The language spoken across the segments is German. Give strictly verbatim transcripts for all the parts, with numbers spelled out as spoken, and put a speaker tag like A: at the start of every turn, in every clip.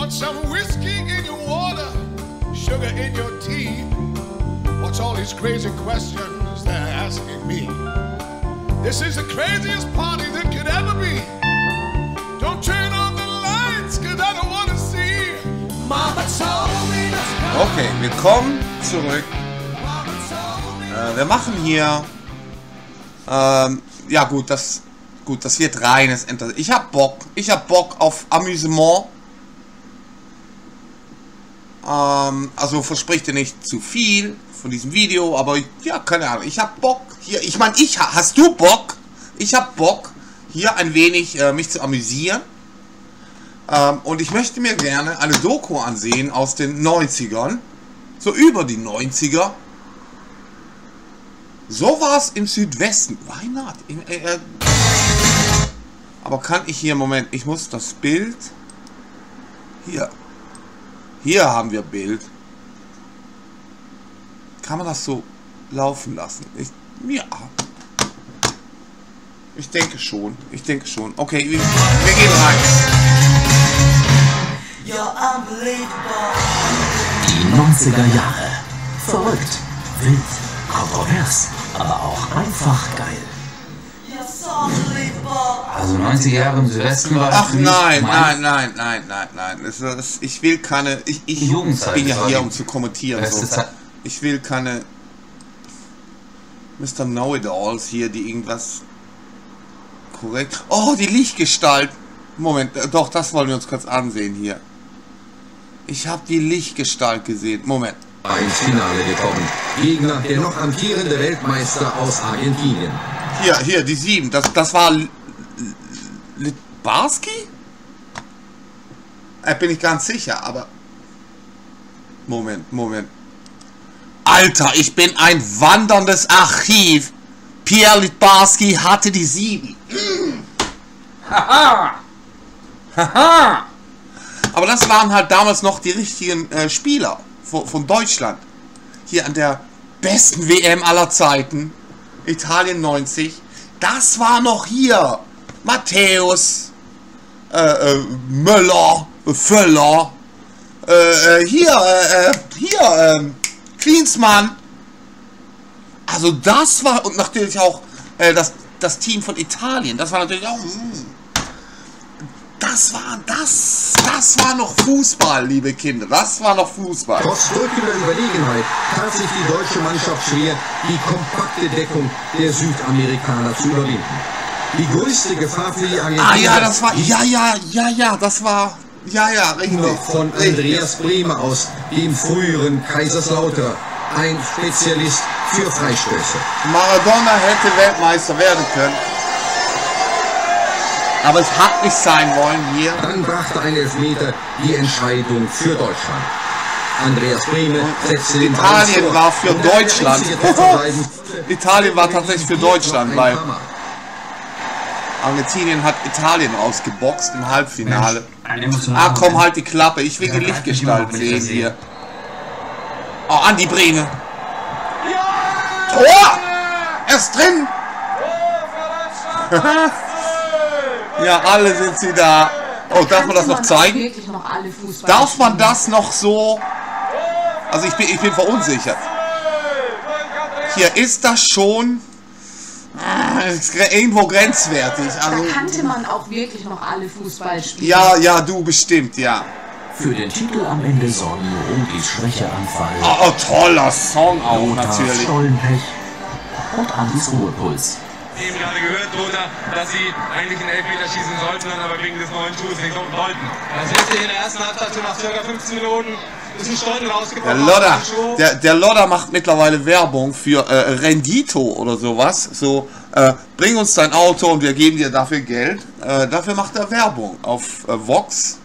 A: Want some whiskey in your water, sugar in your tea? What's all these crazy questions they're asking me? This is the craziest party that could ever be. Don't turn on the lights, cause I don't wanna see. Mama told me to go.
B: Okay, willkommen zurück. Äh, wir machen hier... Ähm, ja gut, das... Gut, das wird reines Entertainment. Ich hab Bock. Ich hab Bock auf Amüsement. Ähm, also verspricht ihr nicht zu viel von diesem Video, aber ja, keine Ahnung. Ich hab Bock hier. Ich meine, ich hast du Bock? Ich hab Bock hier ein wenig äh, mich zu amüsieren. Ähm, und ich möchte mir gerne eine Doku ansehen aus den neunzigern. So über die neunziger. So war es im Südwesten. Why not? In, äh, äh, aber kann ich hier, Moment, ich muss das Bild... Hier. Hier haben wir Bild. Kann man das so laufen lassen? Ich, ja. Ich denke schon. Ich denke schon. Okay, wir, wir gehen rein.
C: Die neunziger Jahre. Verrückt, wild, kontrovers, aber auch einfach geil.
D: Also neunziger Jahre im Südwesten war...
B: Ach nein, nein, nein, nein, nein, nein. Es ist, ich will keine... Ich, ich bin ja hier, um zu kommentieren. So. Ich will keine Mister Know-it-alls hier, die irgendwas korrekt... Oh, die Lichtgestalt. Moment, doch, das wollen wir uns kurz ansehen hier. Ich habe die Lichtgestalt gesehen. Moment.
E: Ins Finale gekommen. Gegner, der noch amtierende Weltmeister aus Argentinien.
B: Hier, hier, die sieben. Das, das war Littbarski? Äh, bin ich ganz sicher, aber... Moment, Moment. Alter, ich bin ein wanderndes Archiv. Pierre Littbarski hatte die sieben. Haha. Haha. Aber das waren halt damals noch die richtigen äh, Spieler von, von Deutschland. Hier an der besten W M aller Zeiten. Italien neunzig. Das war noch hier. Matthäus. Äh, äh, Möller. Völler. Äh, hier, äh, hier, äh, Klinsmann. Also das war, und natürlich auch äh, das, das Team von Italien. Das war natürlich auch... Mh. Das war, das, das war noch Fußball, liebe Kinder. Das war noch Fußball.
E: Trotz drückender Überlegenheit tat sich die deutsche Mannschaft schwer, die kompakte Deckung der Südamerikaner zu überwinden. Die größte Gefahr für die Argentinier...
B: Ah ja, das war, ja, ja, ja, ja, das war, ja, ja, richtig.
E: Noch von Andreas Brehme aus, dem früheren Kaiserslautern, ein Spezialist für Freistöße.
B: Maradona hätte Weltmeister werden können. Aber es hat nicht sein wollen hier.
E: Dann brachte ein Elfmeter die Entscheidung für Deutschland. Andreas Brehme setzte den
B: Italien war für Deutschland. Italien war tatsächlich für Deutschland, weil Argentinien hat Italien ausgeboxt im Halbfinale. Ah, komm, halt die Klappe. Ich will die Lichtgestalt sehen hier. Oh, Andi Brehme. Tor! Er ist drin! Ja, alle sind sie da. Oh, darf man das noch zeigen? Darf man das noch so... Also ich bin, ich bin verunsichert. Hier ist das schon... Ist irgendwo grenzwertig. Also,
F: da kannte man auch wirklich noch alle Fußballspieler.
B: Ja, ja, du bestimmt, ja.
C: Für den Titel am Ende sorgen Rodis Schwächeanfall.
B: Oh, oh, toller Song auch,
C: Lothars
B: natürlich.
C: Stollenpech und Andis Ruhepuls.
G: Eben gerade gehört, Lothar, dass sie eigentlich einen Elfmeter schießen sollten, dann aber wegen des neuen Schuhs nicht wollten. Das ist in der ersten Halbzeit so nach ca. fünfzehn Minuten ist ein Stollen rausgekommen.
B: Der Lodder, der, der Lodder macht mittlerweile Werbung für äh, Rendito oder sowas. So, äh, bring uns dein Auto und wir geben dir dafür Geld. Äh, dafür macht er Werbung auf äh, Vox.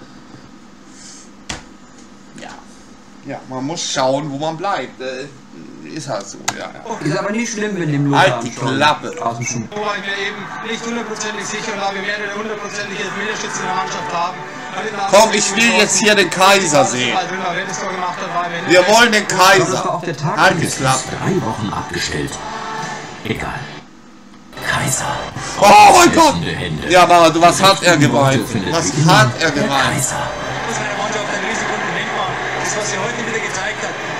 B: Ja. Ja, man muss schauen, wo man bleibt. Äh, Ist halt so, ja, ja.
H: Ist aber nicht schlimm, wenn dem Lothar
B: halt die Klappe.
G: Wo ich mir eben nicht hundertprozentig sicher war, wir werden eine hundertprozentige Elfmeterschütze in der Mannschaft haben.
B: Komm, ich will jetzt hier den Kaiser sehen. Wir wollen den Kaiser. Halt die Klappe.
C: Drei Wochen abgestellt. Egal. Kaiser.
B: Oh mein Gott! Ja, Mara, du, was hat er gemeint? Was hat er gemeint?
C: Kaiser.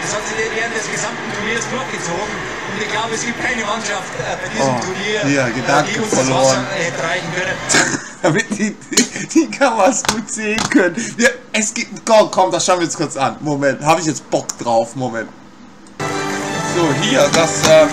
G: Das hat sich während des gesamten Turniers durchgezogen. Und ich glaube, es gibt keine Mannschaft äh, bei diesem
B: Oh,
G: Turnier,
B: hier,
G: äh,
B: Gedanken
G: die uns das
B: verloren.
G: Wasser hätte reichen können.
B: Damit die, die, die Kameras gut sehen können. Wir, es gibt. Komm, komm, das schauen wir uns kurz an. Moment, habe ich jetzt Bock drauf? Moment. So, hier, das. Äh,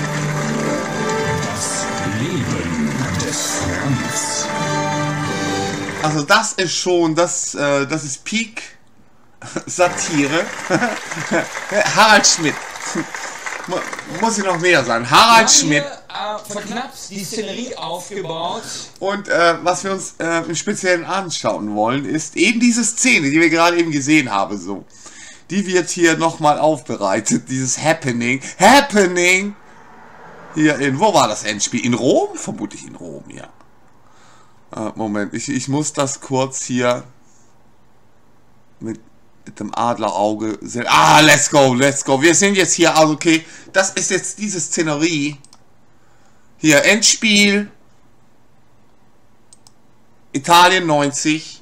C: Leben des Franz.
B: also, das ist schon. Das, äh, das ist Peak Satire. Harald Schmidt. Mu- Muss ich noch mehr sagen? Harald Schmidt.
H: Äh, verknappt die Szenerie aufgebaut.
B: Und äh, was wir uns äh, im Speziellen anschauen wollen, ist eben diese Szene, die wir gerade eben gesehen haben. So, die wird hier nochmal aufbereitet. Dieses Happening, Happening. Hier in, wo war das Endspiel? In Rom? Vermutlich in Rom, ja. Äh, Moment, ich, ich muss das kurz hier mit, mit dem Adlerauge sehen. Ah, let's go, let's go. Wir sind jetzt hier, also okay, das ist jetzt diese Szenerie. Hier, Endspiel. Italien neunzig.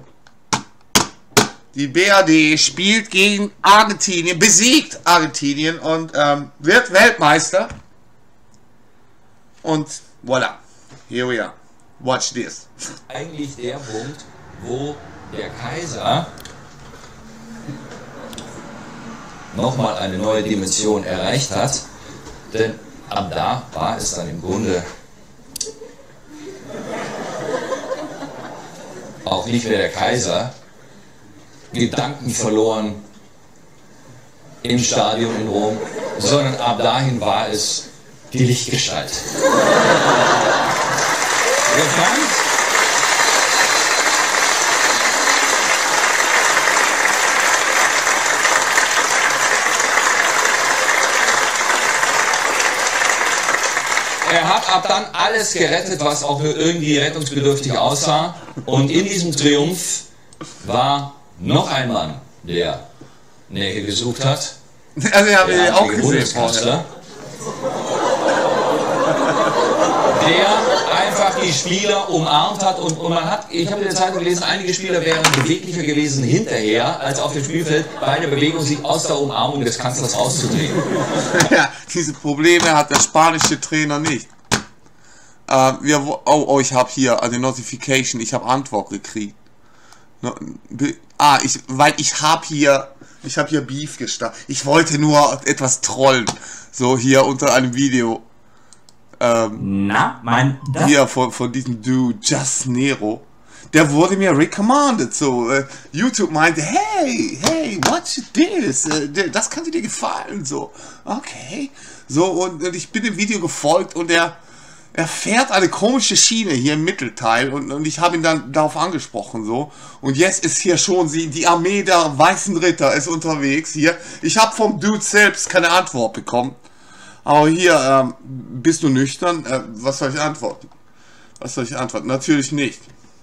B: Die B R D spielt gegen Argentinien, besiegt Argentinien und ähm, wird Weltmeister. Und voilà, here we are. Watch this.
H: Eigentlich der Punkt, wo der Kaiser nochmal eine neue Dimension erreicht hat. Denn ab da war es dann im Grunde auch nicht mehr der Kaiser, Gedanken verloren im Stadion in Rom, sondern ab dahin war es die Lichtgestalt. Bekannt? Er hat ab dann alles gerettet, was auch nur irgendwie rettungsbedürftig aussah. Und in diesem Triumph war noch ein Mann, der Nähe gesucht hat.
B: Also, wir haben
H: Der
B: ihn auch
H: amtliche
B: gesehen vorher.
H: Bundeskanzler, der einfach die Spieler umarmt hat. Und, und man hat, ich habe in der Zeitung gelesen, einige Spieler wären beweglicher gewesen hinterher, als auf dem Spielfeld bei einer Bewegung sich aus der Umarmung des Kanzlers rauszudrehen.
B: Ja, diese Probleme hat der spanische Trainer nicht. Äh, wir, wo- oh, oh, ich habe hier eine Notification, ich habe Antwort gekriegt. No, be, ah, ich, weil ich habe hier, ich habe hier Beef gestartet. Ich wollte nur etwas trollen, so hier unter einem Video. Ähm,
C: Na, mein... Das
B: hier von, von diesem Dude, Just Nero. Der wurde mir recommended, so, äh, YouTube meinte, hey, hey, watch this, äh, d- das könnte dir gefallen, so, okay, so, und, und ich bin dem Video gefolgt und er, er fährt eine komische Schiene hier im Mittelteil und, und ich habe ihn dann darauf angesprochen, so, und jetzt ist hier schon sie, die Armee der Weißen Ritter ist unterwegs, hier, ich habe vom Dude selbst keine Antwort bekommen, aber hier, ähm, bist du nüchtern, äh, was soll ich antworten, was soll ich antworten, natürlich nicht.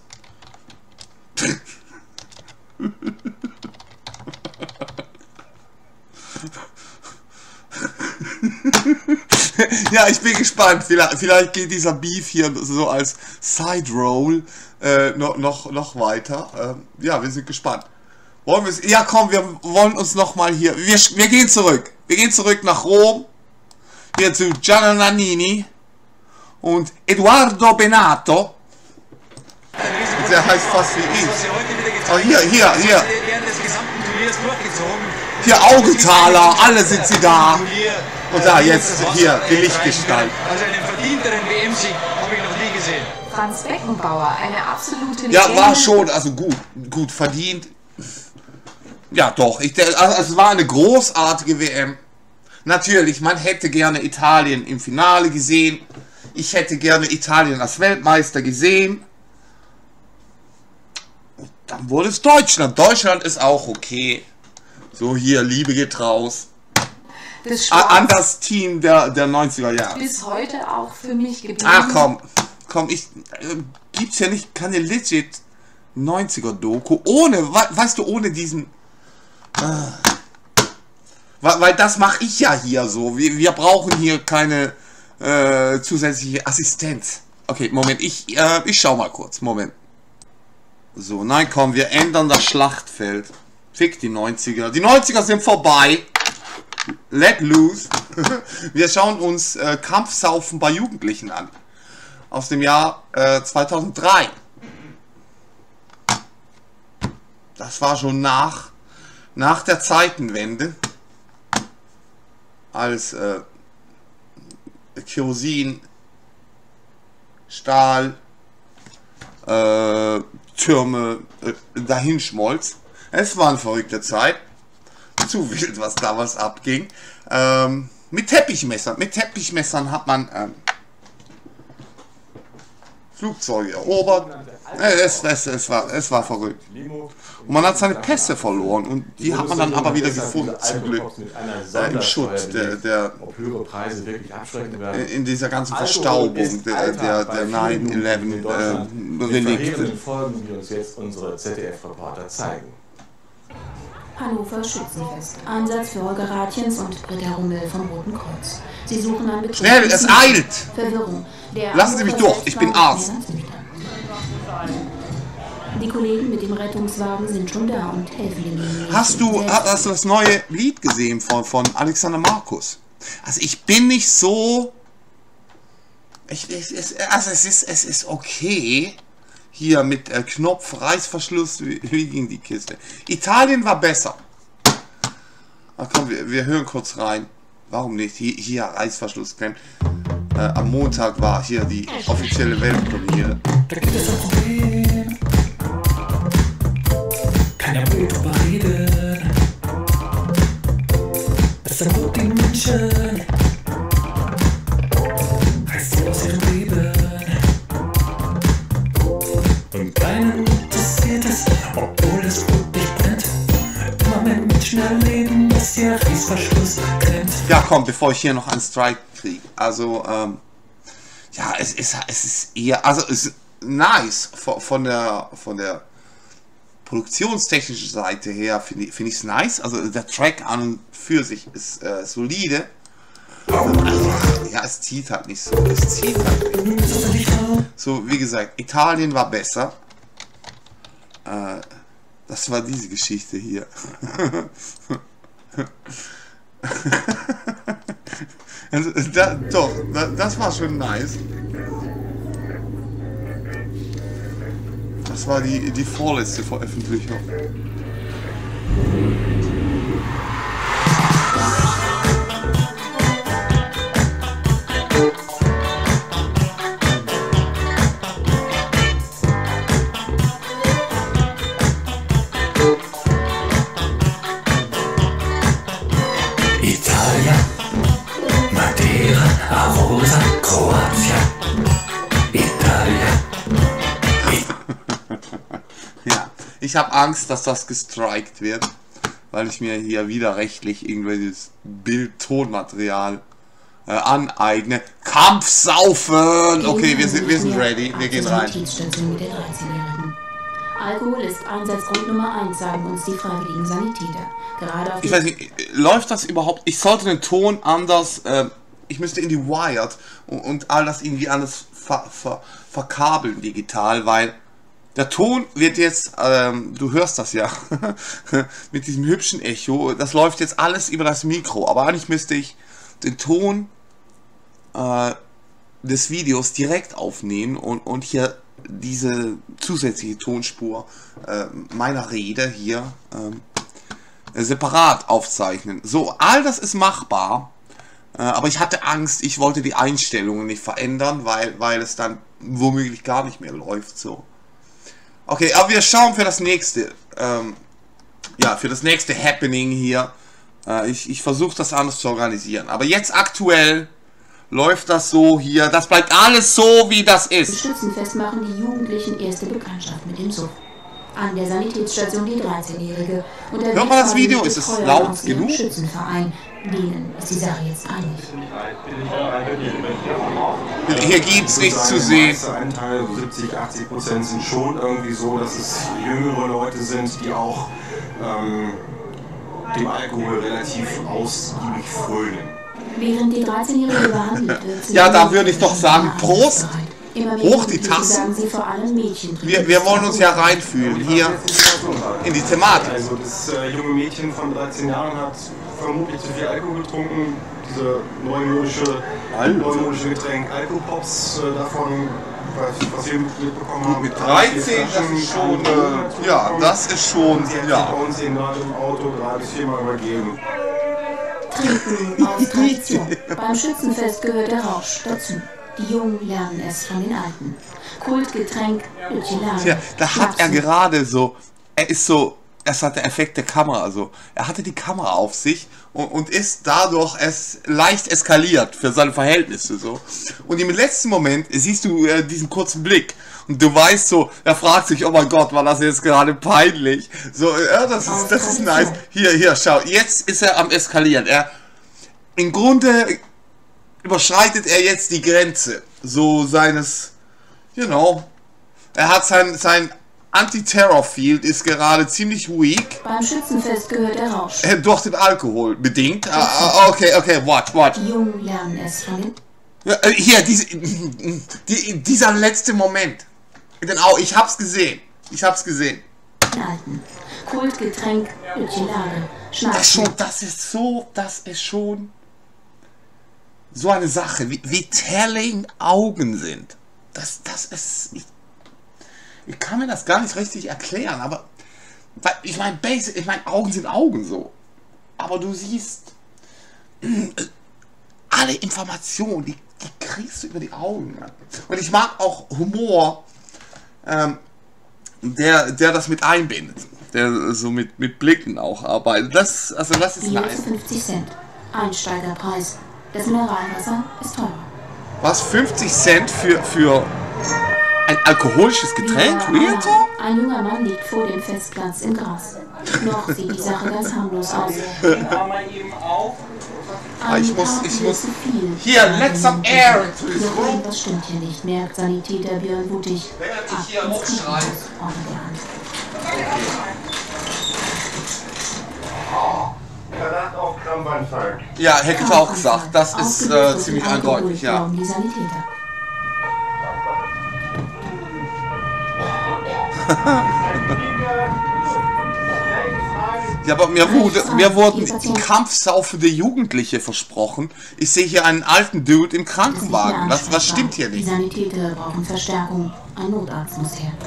B: Ja, ich bin gespannt. Vielleicht, vielleicht geht dieser Beef hier so als Side-Roll äh, noch, noch, noch weiter. Ähm, ja, wir sind gespannt. Wollen wir Ja, komm, wir wollen uns noch mal hier... Wir, wir gehen zurück. Wir gehen zurück nach Rom. Hier zu Gianna Nannini und Eduardo Benato. Der heißt fast wie ich. Oh, hier, hier, hier.
G: Während des gesamten Turniers durchgezogen.
B: Hier Augenthaler, alle sind sie da. Und da jetzt hier die Lichtgestalt.
G: Also einen verdienteren W M-Sieg habe ich noch nie gesehen.
F: Franz Beckenbauer, eine absolute
B: Ja,
F: Legende.
B: war schon, also gut, gut verdient. Ja, doch. Ich, der- also es war eine großartige W M. Natürlich, man hätte gerne Italien im Finale gesehen. Ich hätte gerne Italien als Weltmeister gesehen. Und dann wurde es Deutschland. Deutschland ist auch okay. So, hier, Liebe geht raus.
F: Das
B: A- An
F: Schwarz
B: das Team der, der neunziger Jahre.
F: bis heute auch für mich geblieben.
B: Ach komm, komm, ich äh, gibt's ja nicht keine legit neunziger Doku ohne, we, weißt du, ohne diesen, äh, weil, weil das mache ich ja hier so. Wir, wir brauchen hier keine äh, zusätzliche Assistenz. Okay, Moment, ich äh, ich schau mal kurz, Moment. So, nein, komm, wir ändern das Schlachtfeld. Fick die neunziger. Die neunziger sind vorbei. Let Loose. Wir schauen uns äh, Kampfsaufen bei Jugendlichen an. Aus dem Jahr äh, zweitausenddrei. Das war schon nach, nach der Zeitenwende. Als äh, Kerosin, Stahl, äh, Türme äh, dahinschmolz. Es war eine verrückte Zeit. Zu wild, was damals abging. Ähm, mit Teppichmessern. Mit Teppichmessern hat man ähm, Flugzeuge erobert. Es, es, es, war, es war verrückt. Und man hat seine Pässe verloren und die hat man dann aber wieder gefunden, zum Glück. Äh, Im Schutt der, der in dieser ganzen Verstaubung der, der, der neun elf äh, Relikte.
I: Folgen, die uns jetzt unsere Z D F-Reporter zeigen.
J: Hannover Schützenfest. Einsatz für Holger Ratjens und Britta Rummel vom Roten Kreuz. Sie suchen an Betrieb.
B: Schnell, es eilt!
J: Verwirrung. Der
B: Lassen Sie mich durch, ich bin Arzt.
J: Die Kollegen mit dem Rettungswagen sind schon da und helfen den.
B: Hast du, hast du das neue Lied gesehen von, von Alexander Markus? Also ich bin nicht so... Ich, ich, es, also es ist, es ist okay. Hier mit äh, Knopf, Reißverschluss, wie, wie ging die Kiste? Italien war besser. Ach komm, wir, wir hören kurz rein. Warum nicht? Hier, hier Reißverschluss klemmt. Äh, am Montag war hier die offizielle Weltpremiere.
K: Da gibt es ein Problem. Keiner will drüber reden. Das sind nur die Menschen. Heißt sie aus ihrem Leben. Und keinen interessiert es, obwohl es wirklich brennt. Immer mehr Menschen erleben, dass der Reißverschluss klemmt.
B: Ja komm, bevor ich hier noch einen Strike kriege. Also, ähm, ja, es ist, es ist eher, also es ist nice von, von der, von der produktionstechnischen Seite her, finde find ich es nice. Also der Track an und für sich ist äh, solide. Also, ja, es zieht halt nicht so. Es zieht halt nicht. So, wie gesagt, Italien war besser. Äh, das war diese Geschichte hier. Also, da, doch, da, das war schon nice. Das war die, die vorletzte Veröffentlichung.
K: Italia, Madeira, Arosa, Kroatien. Italia.
B: Ja, ich habe Angst, dass das gestrikt wird, weil ich mir hier wieder rechtlich irgendwelches Bild-Tonmaterial äh, aneigne. Kampfsaufen! Okay, wir sind, wir sind ready, wir gehen rein.
J: Alkohol ist Einsatzgrund Nummer eins, sagen uns die freiwilligen Sanitäter. Gerade auf
B: Ich weiß nicht, läuft das überhaupt? Ich sollte den Ton anders, äh, ich müsste in die Wired und, und all das irgendwie anders ver, ver, verkabeln digital, weil der Ton wird jetzt, ähm, du hörst das ja, mit diesem hübschen Echo, das läuft jetzt alles über das Mikro, aber eigentlich müsste ich den Ton äh, des Videos direkt aufnehmen und, und hier diese zusätzliche Tonspur äh, meiner Rede hier äh, separat aufzeichnen. So, all das ist machbar, äh, aber ich hatte Angst, ich wollte die Einstellungen nicht verändern, weil, weil es dann womöglich gar nicht mehr läuft. So. Okay, aber wir schauen für das nächste, ähm, ja, für das nächste Happening hier. Äh, ich ich versuche das anders zu organisieren, aber jetzt aktuell läuft das so hier, das bleibt alles so, wie das ist.
J: Im Schützenfest machen die Jugendlichen erste Bekanntschaft mit dem Suff. An der Sanitätsstation die dreizehnjährige.
B: Hört man das Video? Ist es laut genug?
J: Schützenverein. Denen ist die Sache jetzt einig.
B: Hier gibt es nichts zu sehen.
I: Ein Teil, siebzig, achtzig Prozent sind schon irgendwie so, dass es jüngere Leute sind, die auch ähm, dem Alkohol relativ ausgiebig frönen.
J: Während die dreizehnjährige behandelt wird,
B: ja, da würde ich doch sagen, Prost! Hoch die Tassen! Wir, wir wollen uns ja reinfühlen, hier in die Thematik.
I: Also das äh, junge Mädchen von dreizehn Jahren hat vermutlich zu viel Alkohol getrunken. Diese neumodische, neumodische Getränk Alkopops, äh, davon, was, was wir mitbekommen haben.
B: Mit dreizehn, das ist schon, äh, ja, das ist schon, ja.
I: Bei uns den gerade im Auto drei bis viermal übergeben.
J: Trinken aus Tradition. Beim Schützenfest gehört der Rausch dazu. Die Jungen lernen es von den Alten. Kultgetränk, Lütchelade.
B: Ja, da hat er gerade so, er ist so, es hat der Effekt der Kamera, also er hatte die Kamera auf sich und, und ist dadurch es leicht eskaliert für seine Verhältnisse so. Und im letzten Moment siehst du äh, diesen kurzen Blick und du weißt so, er fragt sich, oh mein Gott, war das jetzt gerade peinlich? So, ja, das ist, das ist nice. Hier, hier, schau, jetzt ist er am eskalieren. Er, im Grunde überschreitet er jetzt die Grenze, so seines, you know, er hat sein, sein Anti-Terror-Field ist gerade ziemlich weak.
J: Beim Schützenfest gehört der Rausch.
B: Äh, durch den Alkohol bedingt. Ah, okay, okay, watch, watch.
J: Die Jungen lernen es von den...
B: Ja, äh, hier, diese, die, dieser letzte Moment. Genau, ich hab's gesehen. Ich hab's gesehen.
J: Alten. Kultgetränk, Lütchelade,
B: Das schon, das ist so, das ist schon so eine Sache, wie, wie telling Augen sind. Das, das ist... Ich, Ich kann mir das gar nicht richtig erklären, aber weil, ich meine, ich meine, Augen sind Augen so. Aber du siehst äh, alle Informationen, die, die kriegst du über die Augen. Ja. Und ich mag auch Humor, ähm, der, der das mit einbindet, der so mit, mit Blicken auch arbeitet. Das, also das ist nice.
J: fünfzig Cent. Einsteigerpreis. Das Mineralwasser ist teurer.
B: Was? fünfzig Cent für, für ein alkoholisches Getränk? Real Talk?
J: Ein junger Mann liegt vor dem Festplatz im Gras. Noch sieht die Sache ganz harmlos aus.
B: Ah, ich muss, ich muss... Hier, let some air into this
J: Doch
B: room.
J: irgendwas stimmt hier nicht, merkt Sanitäter Björn Wutig.
B: Während ich hier hochschreie.
I: Verdacht auf Krampfanfall.
B: Ja, hätte ich auch gesagt. Das ist äh, ziemlich eindeutig, ja.
J: Die Sanitäter.
B: Ja, aber mir, wurde, mir wurden kampfsaufende Jugendliche versprochen. Ich sehe hier einen alten Dude im Krankenwagen. Was, was stimmt hier
J: Die
B: nicht?
J: Sanitäter brauchen Verstärkung. Ein Notarzt muss her.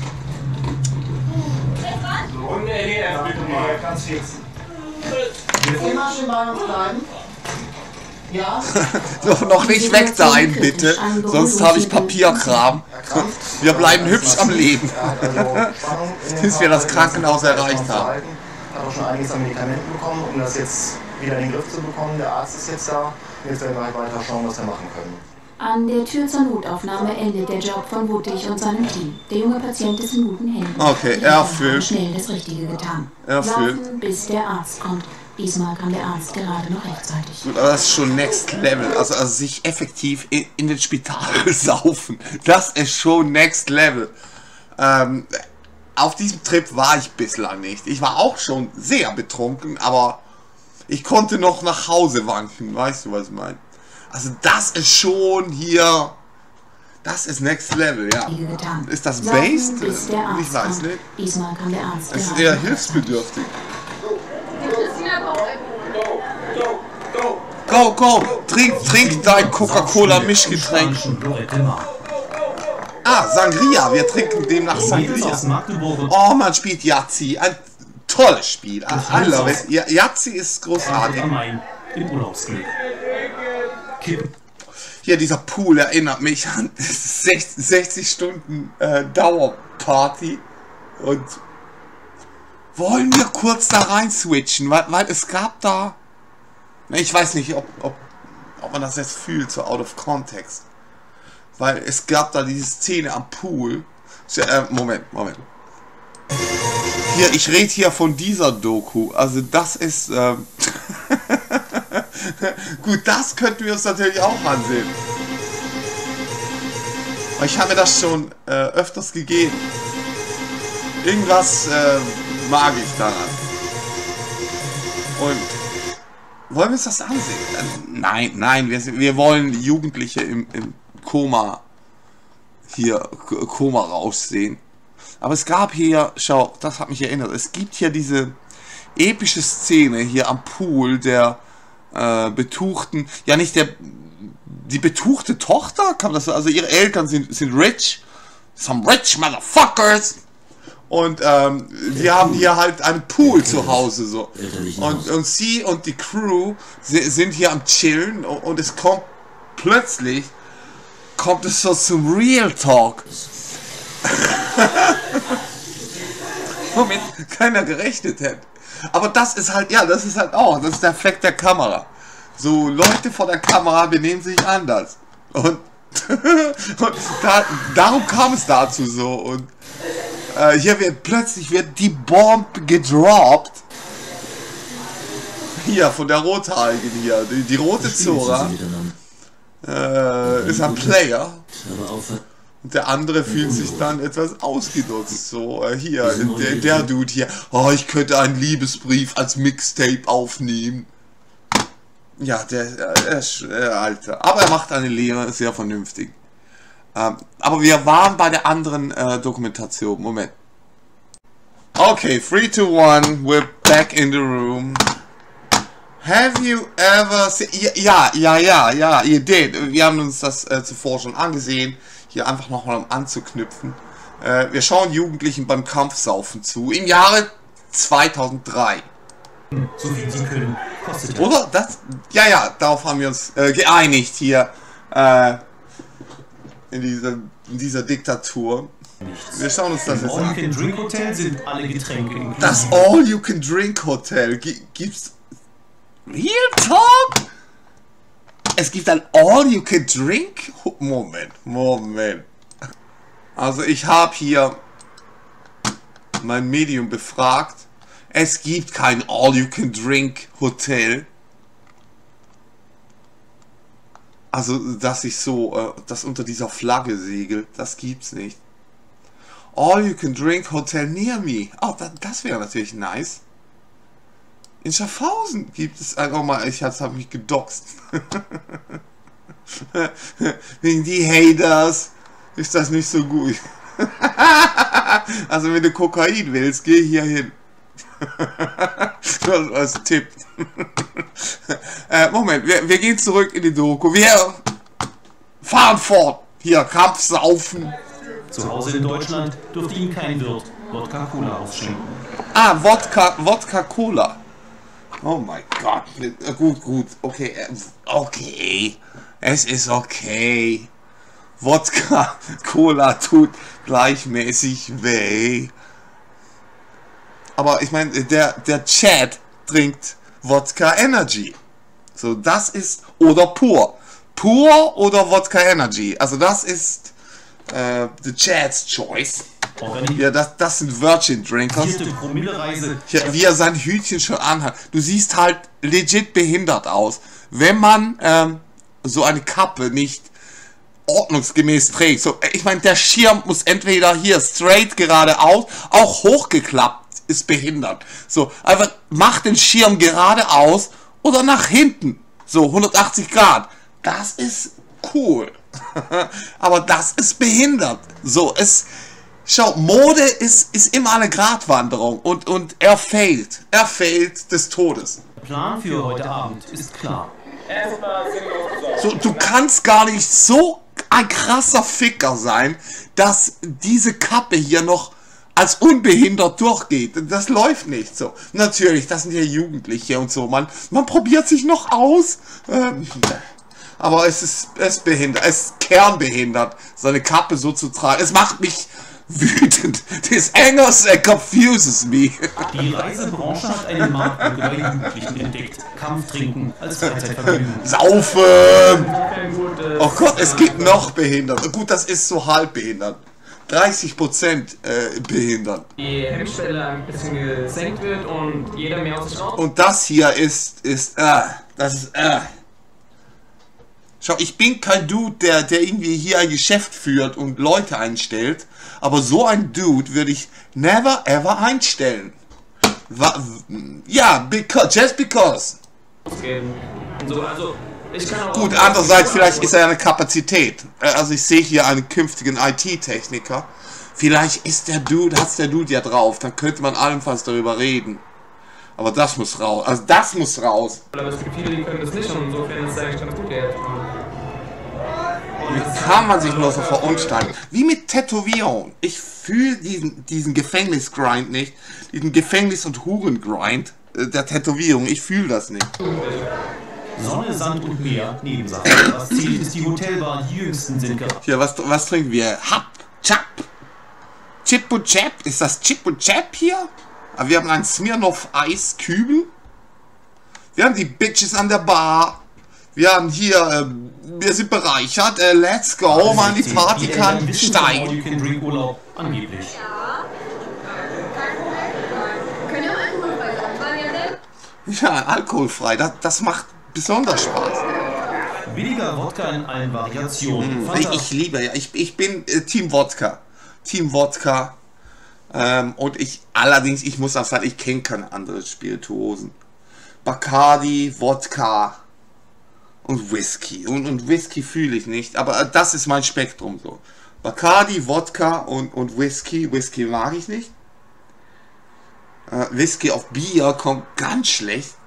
G: Und L E F bitte mal, ganz fix.
L: Immer schön bei uns bleiben. Ja?
B: Noch, noch nicht weg sein, bitte. Sonst habe ich Papierkram. Wir bleiben hübsch am Leben. Bis wir das Krankenhaus erreicht haben.
L: Ich habe auch schon einiges an Medikamenten bekommen, um das jetzt wieder in den Griff zu bekommen. Der Arzt ist jetzt da. Jetzt werden wir halt weiter schauen, was wir machen können.
J: An der Tür zur Notaufnahme endet der Job von Wutig und seinem Team. Der junge Patient ist in guten Händen.
B: Okay,
J: Die Eltern haben
B: erfüllt.
J: schnell das Richtige getan.
B: Erfüllt.
J: Laufen, bis der Arzt kommt. Diesmal kam der Arzt gerade noch rechtzeitig.
B: Gut, aber das ist schon Next Level. Also, also sich effektiv in, in den Spital saufen. Das ist schon Next Level. Ähm, auf diesem Trip war ich bislang nicht. Ich war auch schon sehr betrunken, aber ich konnte noch nach Hause wanken. Weißt du, was ich meine? Also das ist schon hier... Das ist Next Level, ja. Ist das based? Ich weiß nicht.
J: Diesmal kam der Arzt.
B: Es ist eher hilfsbedürftig. Go, go! Trink, trink dein Coca-Cola-Mischgetränk. Ah, Sangria. Wir trinken demnach Sangria. Oh, man spielt Yahtzee. Ein tolles Spiel. I love it. Yahtzee ist großartig. Hier, dieser Pool erinnert mich an sechzig Stunden äh, Dauerparty. Und wollen wir kurz da rein switchen, weil, weil es gab da... Ich weiß nicht, ob, ob, ob man das jetzt fühlt, so out of context. Weil es gab da diese Szene am Pool. Äh, Moment, Moment. Hier, ich rede hier von dieser Doku. Also das ist... Ähm Gut, das könnten wir uns natürlich auch ansehen. Aber ich habe mir das schon äh, öfters gegeben. Irgendwas äh, mag ich daran. Und wollen wir uns das ansehen? Äh, nein, nein, wir, wir wollen Jugendliche im, im Koma hier, Koma raussehen. Aber es gab hier, schau, das hat mich erinnert, es gibt hier diese epische Szene hier am Pool der äh, betuchten, ja nicht der, die betuchte Tochter, kann man das, also ihre Eltern sind, sind rich, some rich motherfuckers, und ähm, die haben hier halt einen Pool zu Hause so, und, und sie und die Crew sind hier am Chillen, und, und es kommt plötzlich, kommt es so zum Real Talk. Womit keiner gerechnet hätte. Aber das ist halt, ja, das ist halt auch, das ist der Effekt der Kamera. So, Leute vor der Kamera benehmen sich anders. Und, und da, darum kam es dazu so. Und äh, hier wird plötzlich wird die Bombe gedroppt. Hier, von der Rothaarigen hier. Die, die rote Zora äh, ist ein Player. Und der andere fühlt sich dann etwas ausgenutzt. So, äh, hier, der, der Dude hier. Oh, ich könnte einen Liebesbrief als Mixtape aufnehmen. Ja, der, der ist äh, Alter. Aber er macht eine Lehre, ist sehr vernünftig. Ähm, aber wir waren bei der anderen äh, Dokumentation. Moment. Okay, three, two, one, we're back in the room. Have you ever seen... Ja, ja, ja, ja, ihr did. Wir haben uns das äh, zuvor schon angesehen. Hier einfach nochmal um anzuknüpfen. Äh, wir schauen Jugendlichen beim Kampfsaufen zu. Im Jahre zweitausenddrei.
K: So viel sie können. Kostet
B: Oder? Das, ja, ja, darauf haben wir uns äh, geeinigt hier. Äh, in, dieser, in dieser Diktatur. Nichts. Wir schauen uns das
K: Im
B: jetzt an.
K: All-You-Can-Drink-Hotel sind alle Getränke inklusive.
B: Das All-You-Can-Drink-Hotel. Gibt's... Real Talk? Es gibt ein All-You-Can-Drink? Moment, Moment. Also ich habe hier mein Medium befragt. Es gibt kein All-You-Can-Drink-Hotel. Also, dass ich so, äh, das unter dieser Flagge segelt, das gibt's nicht. All-You-Can-Drink-Hotel near me. Oh, das, das wäre natürlich nice. In Schaffhausen gibt es ein... Oh mal, ich habe mich gedoxt. Wegen die Haters ist das nicht so gut. Also wenn du Kokain willst, geh hier hin. Das als Tipp. äh, Moment, wir, wir gehen zurück in die Doku. Wir fahren fort. Hier, Kampfsaufen.
K: Zu Hause in Deutschland durfte ihm kein Wirt Wodka-Cola aufschenken.
B: Ah, Wodka, Wodka-Cola. Oh mein Gott. Gut, gut. Okay. Okay. Es ist okay. Wodka, Cola tut gleichmäßig weh. Aber ich meine, der, der Chat trinkt Wodka Energy. So, das ist, oder pur. Pur oder Wodka Energy. Also das ist äh, the Chat's Choice. Ja, das, das sind Virgin Drinkers. Ja, wie er sein Hütchen schon anhat. Du siehst halt legit behindert aus. Wenn man ähm, so eine Kappe nicht ordnungsgemäß trägt. So, ich meine, der Schirm muss entweder hier straight geradeaus, auch hochgeklappt, ist behindert. So, einfach mach den Schirm geradeaus oder nach hinten. So, hundertachtzig Grad. Das ist cool. Aber das ist behindert. So, es... Schau, Mode ist, ist immer eine Gratwanderung und, und er fehlt. Er fehlt des Todes.
K: Der Plan für heute Abend ist klar.
B: So, du kannst gar nicht so ein krasser Ficker sein, dass diese Kappe hier noch als unbehindert durchgeht. Das läuft nicht so. Natürlich, das sind ja Jugendliche und so. Man, man probiert sich noch aus. Ähm, aber es ist, es ist behindert. Es ist kernbehindert, seine Kappe so zu tragen. Es macht mich wütend. This angers and confuses me.
K: Die Reisebranche hat einen Markt bei Jugendlichen entdeckt. Kampftrinken als Freizeitvergnügen.
B: Saufen! Oh Gott, es gibt noch behindert. Gut, das ist so halb behindert. dreißig Prozent äh, behindert.
M: Die Hemmschwelle ein bisschen gesenkt wird und jeder mehr aus sich raus.
B: Und das hier ist, ist, äh, das ist, äh. Schau, ich bin kein Dude, der, der irgendwie hier ein Geschäft führt und Leute einstellt, aber so ein Dude würde ich never ever einstellen. Wa ja, because, just because.
M: So, also, ich kann auch
B: gut, andererseits vielleicht ist er eine Kapazität. Also ich sehe hier einen künftigen I T-Techniker. Vielleicht ist der Dude, hat's der Dude ja drauf, dann könnte man allenfalls darüber reden. Aber das muss raus. Also das muss raus.
M: Aber es gibt viele, die können das nicht und insofern ist es eigentlich ganz gut jetzt.
B: Wie kann man sich nur so verunstalten? Wie mit Tätowierung. Ich fühle diesen, diesen Gefängnisgrind nicht. Diesen Gefängnis- und Hurengrind äh, der Tätowierung. Ich fühle das nicht.
N: Sonne, Sand und Meer, Nebensache. Was zählt, ist die Hotelbar, die jüngsten sind gerade.
B: Hier, was, was trinken wir? Hap, Chap. Chip und Chap. Ist das Chip und Chap hier? Aber wir haben einen Smirnoff Eiskübel. Wir haben die Bitches an der Bar. Wir haben hier, äh, wir sind bereichert. Äh, let's go, man, die Party kann steigen.
N: Angeblich.
B: Ja, alkoholfrei. Das, das macht besonders Spaß.
N: Billiger Wodka in allen Variationen.
B: Ich, ich liebe ja. Ich, ich bin äh, Team Wodka. Team Wodka. Ähm, und ich, allerdings, ich muss auch sagen, ich kenne keine anderen Spirituosen. Bacardi, Wodka und Whisky. Und, und Whisky fühle ich nicht, aber äh, das ist mein Spektrum so. Bacardi, Wodka und, und Whisky. Whisky mag ich nicht. Äh, Whisky auf Bier kommt ganz schlecht.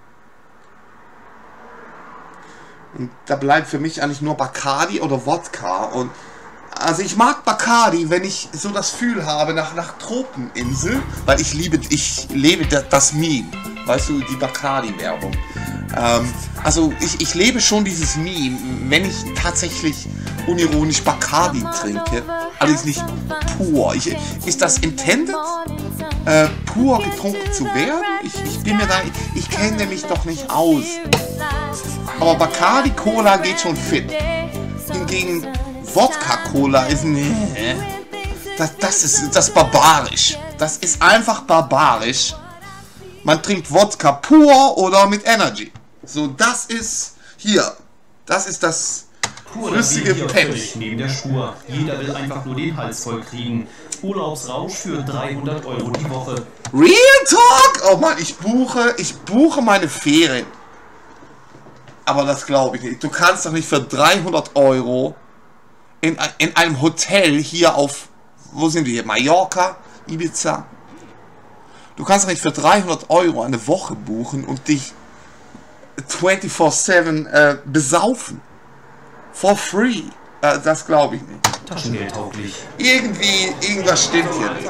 B: Und da bleibt für mich eigentlich nur Bacardi oder Wodka. Und also ich mag Bacardi, wenn ich so das Gefühl habe nach, nach Tropeninsel, weil ich liebe, ich lebe das, das Meme, weißt du, die Bacardi-Werbung. Ähm, also ich, ich lebe schon dieses Meme, wenn ich tatsächlich unironisch Bacardi trinke, allerdings nicht pur. Ich, ist das intended, äh, pur getrunken zu werden? Ich, ich bin mir da, ich, ich kenne mich doch nicht aus. Aber Bacardi Cola geht schon fit. Hingegen Wodka-Cola ist, nee, das, das ist das ist barbarisch. Das ist einfach barbarisch. Man trinkt Wodka pur oder mit Energy. So, das ist hier. Das ist das flüssige Pep.
N: Neben der Spur. Jeder will einfach nur den Hals voll kriegen. Urlaubsrausch für dreihundert Euro die Woche.
B: Real Talk? Oh Mann, ich buche, ich buche meine Ferien. Aber das glaube ich nicht. Du kannst doch nicht für dreihundert Euro in, in einem Hotel hier auf, wo sind wir hier? Mallorca, Ibiza. Du kannst doch nicht für dreihundert Euro eine Woche buchen und dich vierundzwanzig sieben äh, besaufen. For free. Äh, das glaube ich nicht.
N: Taschengeld tauglich.
B: Irgendwie, irgendwas stimmt hier nicht.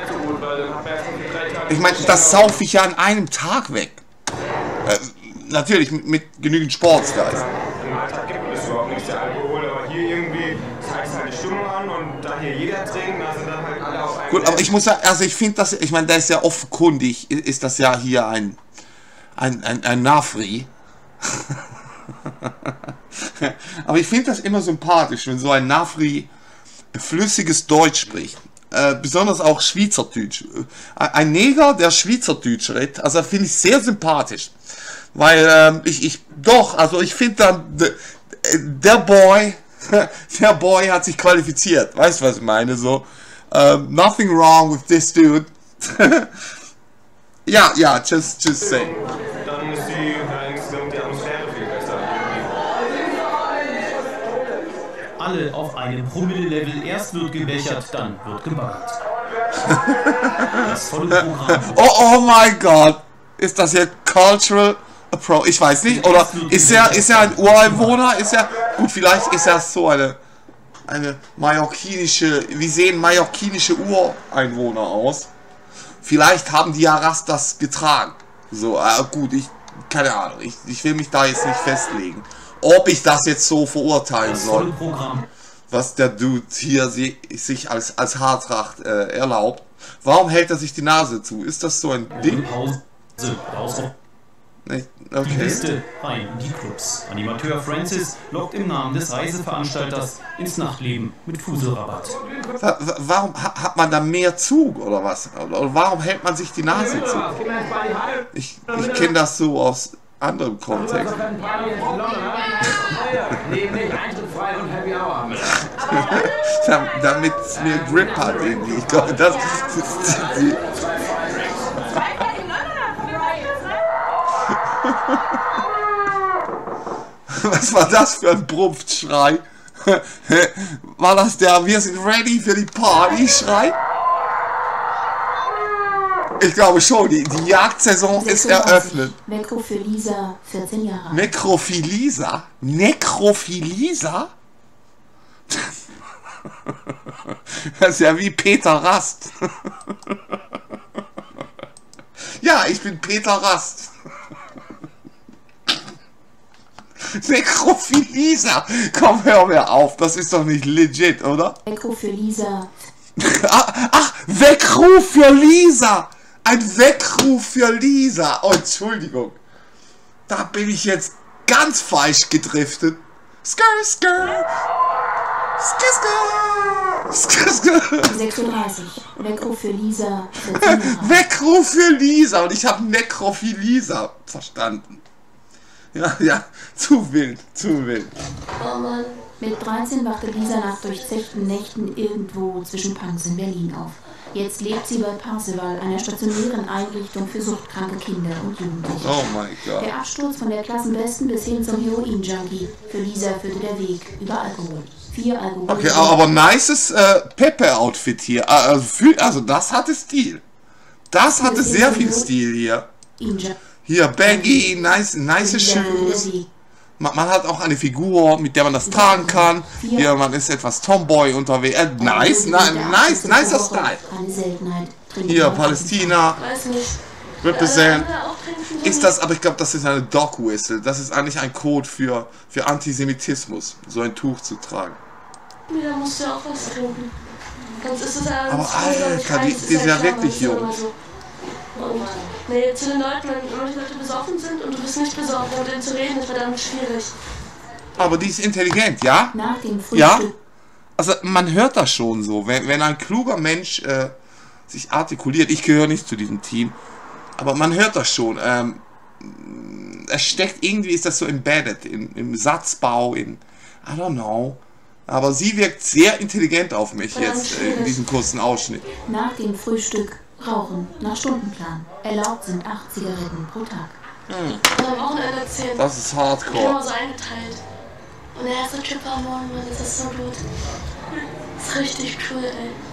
B: Ich meine, das saufe ich ja an einem Tag weg. Äh, natürlich mit, mit genügend Sportsgeist.
G: Im Alltag gibt es überhaupt nichts der Alkohol, aber hier irgendwie zeigt halt die Stimmung an und da hier jeder trinkt, da sind dann halt alle auf einem.
B: Gut, aber ich muss sagen, also ich finde das, ich meine, da ist ja offenkundig, ist das ja hier ein, ein, ein, ein Nafri. Aber ich finde das immer sympathisch, wenn so ein Nafri flüssiges Deutsch spricht. Äh, besonders auch Schweizerdeutsch. Ein Neger, der Schweizerdeutsch redet, also finde ich sehr sympathisch. Weil ähm, ich, ich, doch, also ich finde dann, der Boy, der Boy hat sich qualifiziert. Weißt du, was ich meine? So, um, nothing wrong with this dude. Ja, ja, just, just say.
G: Dann ist die, dann ist die Atmosphäre viel besser.
N: Alle auf einem Promille-Level. Erst wird gebechert, dann wird gebaggert. Das volle Programm.
B: Oh, oh mein Gott. Ist das hier Cultural Approach? Ich weiß nicht. Oder ist er, ist er ein Ureinwohner? Ist er, gut, vielleicht ist er so eine, eine mallorquinische, wie sehen mallorquinische Ureinwohner aus? Vielleicht haben die ja Rastas getragen. So, äh, gut, ich, keine Ahnung. Ich, ich will mich da jetzt nicht festlegen. Ob ich das jetzt so verurteilen soll, was der Dude hier si sich als, als Haartracht äh, erlaubt. Warum hält er sich die Nase zu? Ist das so ein Ding? Nee, okay.
N: Die Liste rein in die Clubs. Animateur Francis lockt im Namen des Reiseveranstalters ins Nachtleben mit Fuselrabatt.
B: Wa warum ha hat man da mehr Zug oder was? Oder warum hält man sich die Nase zu? Ich, ich kenne das so aus anderem Kontext. Damit es mir Grip hat irgendwie. Ich glaube, das die Was war das für ein Brumpfschrei? War das der "Wir sind ready für die Party" Schrei? Ich glaube schon, die, die Jagdsaison ist eröffnet.
J: Nekrophilisa, vierzehn Jahre.
B: Nekrophilisa? Nekrophilisa? Das ist ja wie Peter Rast. Ja, ich bin Peter Rast. Nekrophilisa. Komm, hör mir auf. Das ist doch nicht legit, oder?
J: Nekrophilisa.
B: Ach, ach, Weckruf für Lisa. Ein Weckruf für Lisa. Oh, Entschuldigung. Da bin ich jetzt ganz falsch gedriftet. Skr, skr. Skr, skr. Skr, skr.
J: sechsunddreißig. Weckruf für Lisa.
B: Weckruf für Lisa. Und ich habe Nekrophilisa verstanden. Ja, ja, zu wild, zu wild.
J: Oh Mann. Mit dreizehn wachte Lisa nach durchzechten Nächten irgendwo zwischen Punks in Berlin auf. Jetzt lebt sie bei Parseval, einer stationären Einrichtung für suchtkranke Kinder und Jugendliche.
B: Oh mein Gott.
J: Der Absturz von der Klassenbesten bis hin zum Heroin-Junkie. Für Lisa führte der Weg über Alkohol. Vier Alkohol.
B: Okay, aber nices äh, Pepe-Outfit hier. Also, für, also das hatte Stil. Das hatte sehr viel Stil hier. Hier, baggy, nice, nice Shoes. Man, man hat auch eine Figur, mit der man das tragen kann. Hier, man ist etwas Tomboy unterwegs. Äh, nice, na, nice, nicer Style. Hier, Palästina. Represent. Ist das, aber ich glaube, das ist eine Dog-Whistle. Das ist eigentlich ein Code für, für Antisemitismus, so ein Tuch zu tragen.
O: Ja, da musst du ja auch was trinken. Sonst ist es ja...
B: Aber Alter, die, die ist ja wirklich jung.
O: Und nee, zu den Leuten, wenn manche Leute besoffen sind und du bist nicht besoffen, mit denen zu reden, ist verdammt schwierig.
B: Aber die ist intelligent, ja?
J: Nach dem Frühstück.
B: Ja? Also man hört das schon so, wenn, wenn ein kluger Mensch äh, sich artikuliert, ich gehöre nicht zu diesem Team, aber man hört das schon, ähm, es steckt, irgendwie ist das so embedded, in, im Satzbau, in, I don't know, aber sie wirkt sehr intelligent auf mich jetzt äh, in diesem kurzen Ausschnitt.
J: Nach dem Frühstück rauchen, nach Stundenplan. Erlaubt sind acht Zigaretten pro Tag.
B: Hm.
O: Und am Wochenende zehn.
B: Das ist hardcore.
O: Ich immer so eingeteilt. Und der erste Trip am Morgen, Mann, das ist so gut. Das ist richtig cool,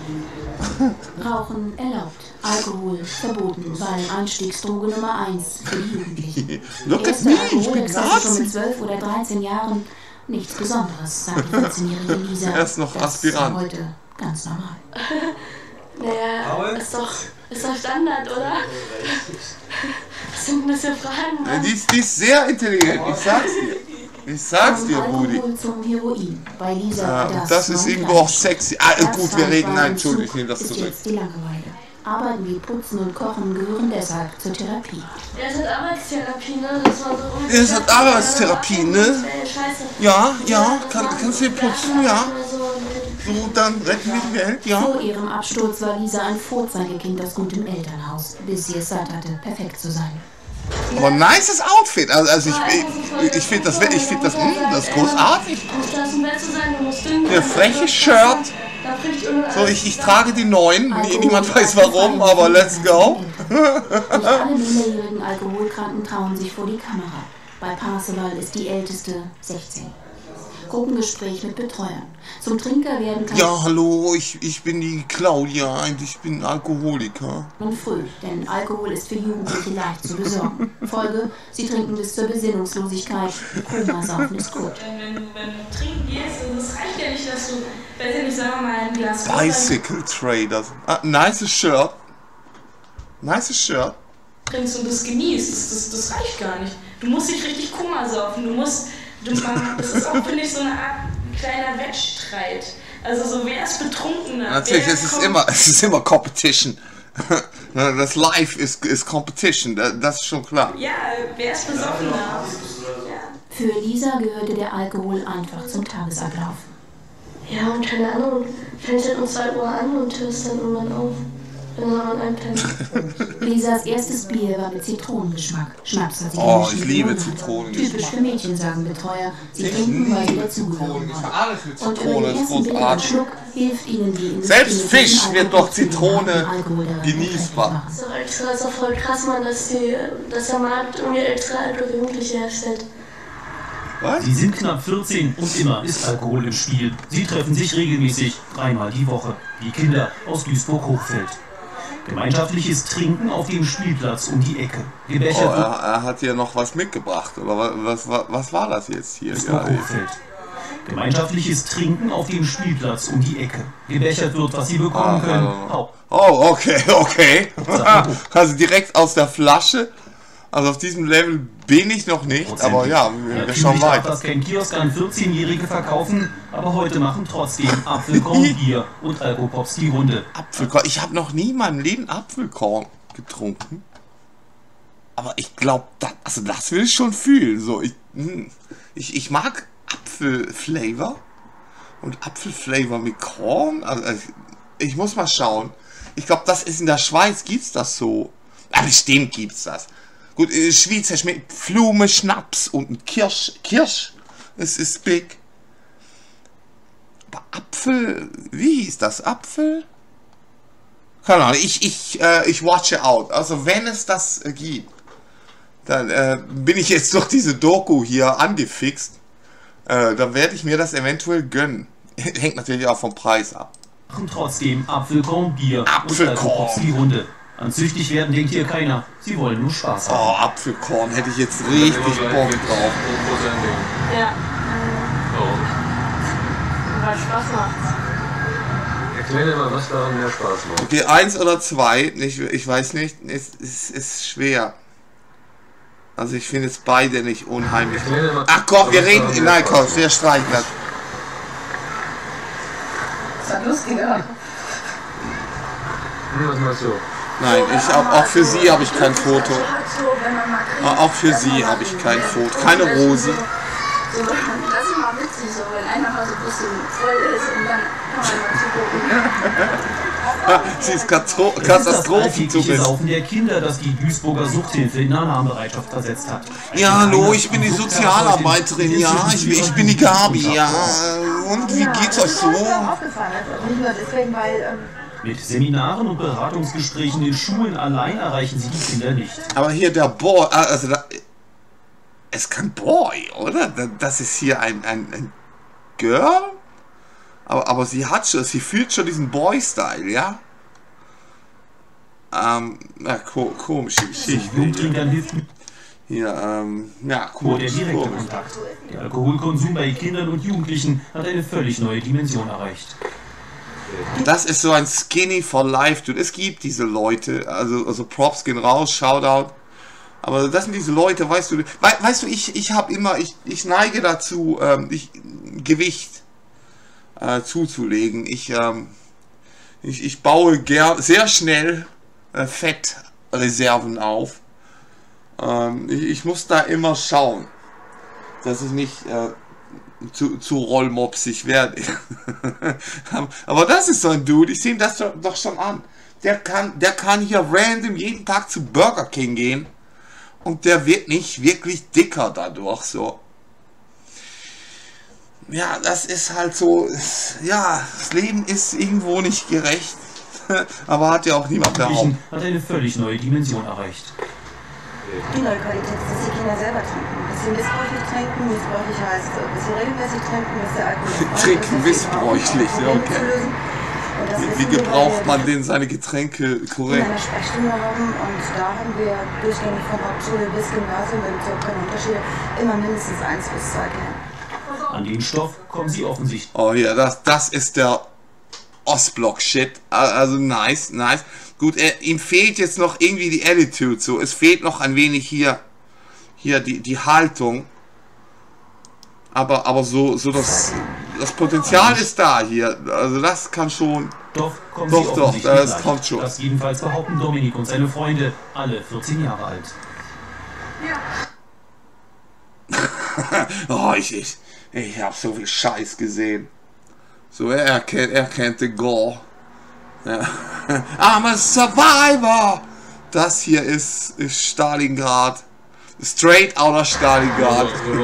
O: ey.
J: Rauchen erlaubt. Alkohol verboten, weil Einstiegsdroge Nummer eins für die Jugendlichen.
B: Look at me, ich bin
J: schon mit zwölf oder dreizehn Jahren nichts Besonderes, sagt die vierzehnjährige Lisa.
B: Er ist noch Aspirant.
J: Das ist heute ganz normal.
O: Naja, ist doch, ist doch Standard, oder? Das sind ein bisschen Fragen, Mann.
B: Die ist, die ist sehr intelligent, ich sag's dir. Ich sag's dir, Rudi.
J: Zum Heroin. Bei Lisa
B: Ja, das, das ist irgendwo auch sexy. Ah, gut, wir reden, nein, Entschuldigung, ich nehme das zurück.
J: Jetzt die Langeweile. Arbeiten wie Putzen und Kochen gehören deshalb zur Therapie.
O: Ja, es hat Arbeitstherapie, ne? Das war so
B: Es hat Arbeitstherapie, ne? Ja, ja, kann, kannst du hier putzen, ja. So, dann retten wir die Welt, ja.
J: Vor ihrem Absturz war Lisa ein Vorzeigekind aus gutem Elternhaus, bis sie es satt hatte, perfekt zu sein.
B: Aber nices Outfit, also, also ich, ich, ich finde das, ich find das, mh, das ist großartig. Der freche Shirt. So, ich, ich trage die neuen, niemand weiß warum, aber let's go.
J: Nicht alle minderjährigen Alkoholkranken trauen sich vor die Kamera. Bei Parseval ist die älteste sechzehn. Gruppengespräch mit Betreuern. Zum Trinker werden kann
B: Ja, hallo, ich, ich bin die Claudia und ich bin Alkoholiker.
J: und früh, denn Alkohol ist für Jugendliche leicht zu besorgen. Folge, sie trinken bis zur Besinnungslosigkeit. Komasaufen ist gut.
P: Wenn du, wenn du trinken gehst, das reicht ja nicht, dass du, weiß ja nicht, sagen wir mal, ein Glas Wasser
B: Bicycle Traders. Ah, nices Shirt. Nices Shirt.
P: trinkst und das genießt. Das, das, das reicht gar nicht. Du musst dich richtig Koma saufen. Du musst, du, man, das ist auch, finde ich, so eine Art kleiner Wettstreit. Also so, wer ist betrunkener?
B: Natürlich,
P: wer
B: es ist
P: kommt-
B: immer, es ist immer Competition. Das Life ist, ist Competition, das ist schon klar.
P: Ja, wer ist besoffener? Ja.
J: Für Lisa gehörte der Alkohol einfach zum Tagesablauf.
O: Ja, und keine Ahnung, fängt halt um zwei Uhr an und hörst dann irgendwann auf, wenn man einpennt.
J: Lisas erstes Bier war mit Zitronengeschmack. Schnaps hat sie
B: Oh,
J: gemischt
B: ich
J: mit
B: liebe
J: Limonade.
B: Zitronengeschmack.
J: Typisch für Mädchen, sagen Betreuer. Sie
B: Ich
J: trinken, weil sie
B: liebe
J: dazugehören
B: Zitronengeschmack.
J: wollen.
B: Alles mit
J: Und
B: Zitrone
J: über den
B: ist
J: ersten billigen
B: großartig.
J: Schluck hilft ihnen die Industrie
B: Selbst
J: mit
B: Fisch
J: dem
B: wird
J: Alkohol
B: durch Zitrone
J: Alkohol darin
B: genießbar.
O: Das ist doch extra, ist doch voll krass, Mann, dass, die, dass der Markt irgendwie ältere Alkohol Jugendliche herstellt.
N: Sie sind knapp vierzehn und immer ist Alkohol im Spiel. Sie treffen sich regelmäßig, dreimal die Woche. Die Kinder aus Duisburg-Hochfeld. Gemeinschaftliches Trinken auf dem Spielplatz um die Ecke.
B: Oh,
N: Gebechert
B: er,
N: wird
B: er hat hier noch was mitgebracht. Oder was, was, was war das jetzt hier?
N: das
B: Ja,
N: Hochfeld. Gemeinschaftliches Trinken auf dem Spielplatz um die Ecke. Gebechert wird, was Sie bekommen
B: Ah,
N: können.
B: ah,
N: Hau-
B: Oh, okay, okay. Also direkt aus der Flasche. Also auf diesem Level bin ich noch nicht, aber ja, wir, wir
N: Natürlich
B: schauen
N: darf
B: weiter.
N: das kein Kiosk an vierzehnjährige verkaufen, aber heute machen trotzdem Apfelkorn, Bier und Alkopops die Runde.
B: Apfelkorn. Ich habe noch nie in meinem Leben Apfelkorn getrunken. Aber ich glaube, das, also das will ich schon fühlen. So, ich, hm, ich, ich mag Apfelflavor und Apfelflavor mit Korn. Also, also ich muss mal schauen. Ich glaube, das ist in der Schweiz, gibt's das so. Ja, bestimmt gibt's das. Gut, in der Schweiz schmeckt Pflume, Schnaps und ein Kirsch. Kirsch. Es ist big. Aber Apfel, wie hieß das? Apfel? Keine Ahnung, ich, ich, äh, ich watche out. Also wenn es das äh, gibt, dann äh, bin ich jetzt durch diese Doku hier angefixt. Äh, dann werde ich mir das eventuell gönnen. Hängt natürlich auch vom Preis ab.
N: Machen trotzdem Apfelkorn, Bier
B: Apfelkorn.
N: und Alkopops die Runde. An süchtig werden denkt hier keiner. Sie wollen nur Spaß haben.
B: Oh, Apfelkorn hätte ich jetzt richtig Bock drauf.
P: Ja.
I: Warum?
P: Weil Spaß macht.
I: Erklär dir mal, was daran mehr Spaß macht.
B: Okay, eins oder zwei, ich, ich weiß nicht, es ist, ist schwer. Also ich finde es beide nicht unheimlich. Ach komm, wir reden, nein komm, wir streichen das.
F: Das hat lustiger.
I: Hm, was machst du?
B: Nein, ich auch, auch für sie habe ich kein Foto. Auch für sie habe ich kein Foto. Keine Rosi.
F: So, das ist mal witzig, so, wenn einer mal so ein bisschen voll ist und dann kann man mal zugucken.
B: Sie ist Katastro
N: Es ist das alltägliche
B: Katastrophentourist.
N: Saufen der Kinder, das die Duisburger Suchthilfe in Alarmbereitschaft versetzt hat.
B: Ja, hallo, ich bin die Sozialarbeiterin, ja, ich, ich bin die Gabi, ja. Und wie geht's euch so?
F: Aufgefallen, also nicht nur deswegen, weil ähm,
N: Mit Seminaren und Beratungsgesprächen in Schulen allein erreichen sie die Kinder nicht.
B: Aber hier der Boy, also da, es ist kein Boy, oder? Das ist hier ein, ein, ein Girl? Aber, aber sie hat schon, sie fühlt schon diesen Boy-Style, ja? Ähm, ja, ko komische Geschichte.
N: Jugendtrinkern hilft
B: Hier, ähm, ja,
N: nur der
B: komisch,
N: direkte
B: komisch.
N: Kontakt. Der Alkoholkonsum bei Kindern und Jugendlichen hat eine völlig neue Dimension erreicht.
B: Das ist so ein Skinny for Life, dude. Es gibt diese Leute, also, also Props gehen raus, Shoutout. Aber das sind diese Leute, weißt du, we weißt du, ich, ich habe immer, ich, ich neige dazu, ähm, ich, Gewicht äh, zuzulegen. Ich, ähm, ich, ich baue ger sehr schnell äh, Fettreserven auf. Ähm, ich, ich muss da immer schauen, dass ich nicht äh, zu, zu rollmopsig werde. Aber das ist so ein Dude, ich sehe ihm das doch, doch schon an. Der kann, der kann hier random jeden Tag zu Burger King gehen und der wird nicht wirklich dicker dadurch, so. Ja, das ist halt so, ja, das Leben ist irgendwo nicht gerecht, aber hat ja auch niemand behauptet.
N: Hat eine völlig neue Dimension erreicht.
F: die neue Qualität ist, dass die Kinder selber trinken. Dass sie missbräuchlich trinken, missbräuchlich heißt, dass sie regelmäßig trinken, dass der Alkohol
B: Trinken missbräuchlich, ja, okay. Wie, wie gebraucht man denn seine Getränke
F: in
B: korrekt?
F: einer Sprechstunde haben und da haben wir durchgängig von Hauptschule bis Gymnasium, da gibt es auch keine Unterschiede, immer mindestens eins bis zwei Kinder.
N: An den Stoff kommen sie offensichtlich.
B: Oh ja, das, das ist der Ostblock-Shit. Also nice, nice. Gut, er, ihm fehlt jetzt noch irgendwie die Attitude so. Es fehlt noch ein wenig hier, hier die, die Haltung. Aber, aber so, so das, das Potenzial ist da hier. Also das kann schon.
N: Doch, kommen
B: doch,
N: sie
B: doch,
N: offensichtlich
B: das
N: leicht.
B: kommt schon.
N: Das jedenfalls behaupten Dominik und seine Freunde, alle vierzehn Jahre alt.
B: Oh, ich, ich, ich habe so viel Scheiß gesehen. So, er kennt, er kennt den Gore. Ja. I'm a survivor! Das hier ist, ist Stalingrad. Straight outer Stalingrad.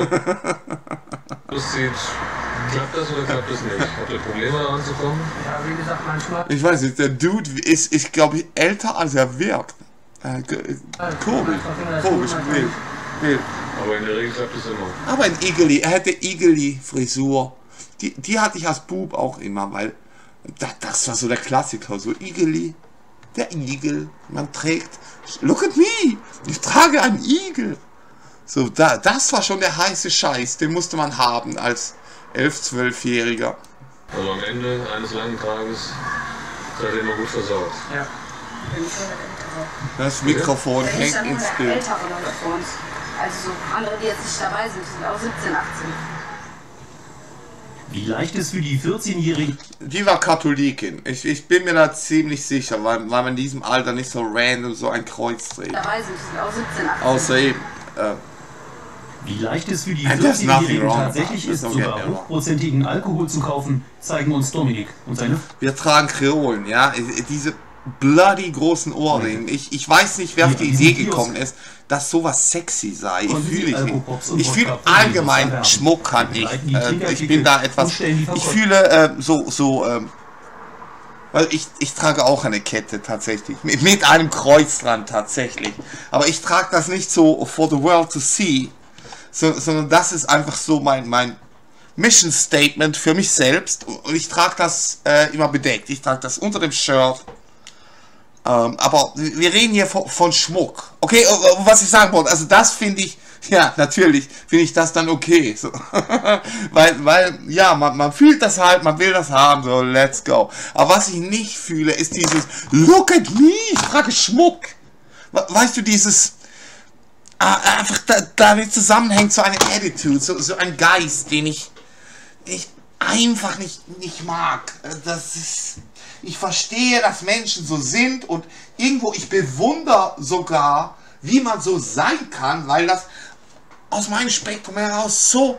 I: Das sieht, klappt das oder klappt das nicht? Habt ihr Probleme daran zu kommen?
M: Ja, wie gesagt, manchmal.
B: Ich weiß nicht, der Dude ist, ich glaube, älter als er wirkt. Äh, komisch, komisch, wild, wild.
I: Aber in der Regel klappt es immer.
B: Aber ein Igeli, er hätte Igeli-Frisur. Die, die hatte ich als Bub auch immer, weil das, das war so der Klassiker, so Igeli. Der Igel. Man trägt... Look at me! Ich trage einen Igel. So, da, das war schon der heiße Scheiß. Den musste man haben als elf-, zwölfjähriger.
G: Also am Ende eines langen Tages seid ihr immer gut versorgt.
M: Ja.
B: Das Mikrofon
F: Ja,
B: hängt ins Bild.
F: ältere Leute vor uns. Also so andere, die jetzt nicht dabei sind, sind auch siebzehn, achtzehn.
N: Wie leicht es für die vierzehnjährige...
B: Die war Katholikin. Ich, ich bin mir da ziemlich sicher, weil, weil man in diesem Alter nicht so random so ein Kreuz trägt.
F: Dabei sind, sind auch siebzehn, achtzehn.
B: Außer eben. Äh,
N: Wie leicht es für die
B: And there's nothing
N: vierzehnjährigen
B: wrong.
N: tatsächlich ist,
B: Don't get
N: sogar
B: me wrong.
N: hochprozentigen Alkohol zu kaufen, zeigen uns Dominik und seine...
B: Wir tragen Kreolen, ja. Diese bloody großen Ohrringe. Ich, ich weiß nicht, wer auf die Idee gekommen ist, dass sowas sexy sei. Ich fühle ich, ich fühle allgemein Schmuck kann ich. Äh, ich bin da etwas. Ich fühle äh, so so. Ähm, weil ich ich trage auch eine Kette tatsächlich mit, mit einem Kreuz dran tatsächlich. Aber ich trage das nicht so for the world to see, so, sondern das ist einfach so mein mein Mission Statement für mich selbst. Und ich trage das äh, immer bedeckt. Ich trage das unter dem Shirt. Ähm, aber wir reden hier von, von Schmuck. Okay, was ich sagen wollte, also das finde ich, ja, natürlich finde ich das dann okay. So. weil, weil, ja, man, man fühlt das halt, man will das haben, so, let's go. Aber was ich nicht fühle, ist dieses, look at me, ich trage Schmuck. Weißt du, dieses, äh, einfach da, damit zusammenhängt so eine Attitude, so, so ein Geist, den ich, den ich einfach nicht, nicht mag. Das ist... Ich verstehe, dass Menschen so sind und irgendwo, ich bewundere sogar, wie man so sein kann, weil das aus meinem Spektrum heraus so,